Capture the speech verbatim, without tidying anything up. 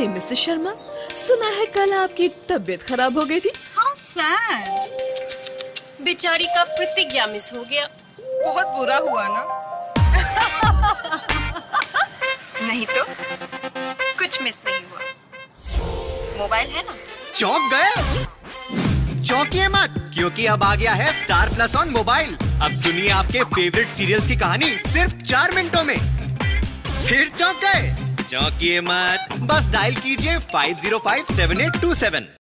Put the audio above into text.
हाय Mrs Sharma, सुना है कल आपकी तबीयत खराब हो गई थी। How sad. बेचारी का प्रतिज्ञा मिस हो गया। बहुत बुरा हुआ ना। नहीं तो कुछ मिस नहीं हुआ। मोबाइल है ना। चौंक गए? चौंकिए मत, क्योंकि अब आ गया है स्टार प्लस ऑन मोबाइल। अब सुनिए आपके फेवरेट सीरियल्स की कहानी सिर्फ चार मिनटों में। फिर चौंक गए? चौंकिए मत, बस डायल कीजिए five zero five seven eight two seven.